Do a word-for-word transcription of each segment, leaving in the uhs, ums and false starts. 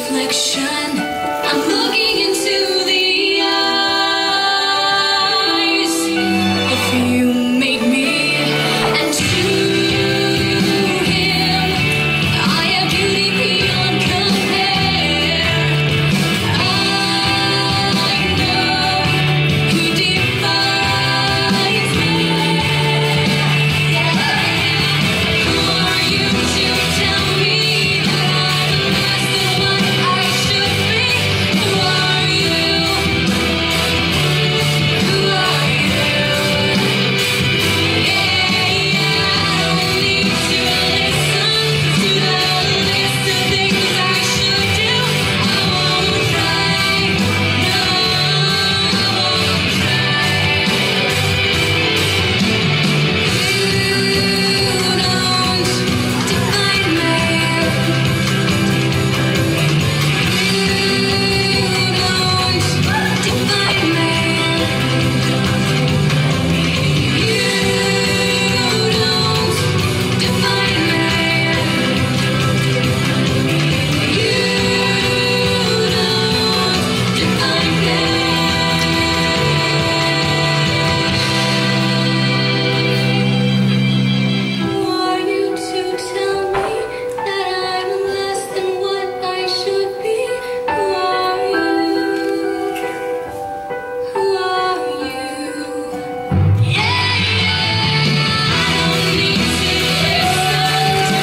reflection. I'm looking into the eyes of who you made me, and to him I have beauty beyond compare. I know who defines me. Who are you to tell me that I'm less than what I should be? Who are you? Who are you? Yeah, yeah, I don't need to listen to the list of things I should do. I won't try, no, I won't try. Who are you to tell me that I'm less than what I should be? Who are you? Who are you? Yeah, yeah, I don't need to listen to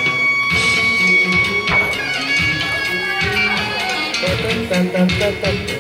Dun, dun, dun, dun.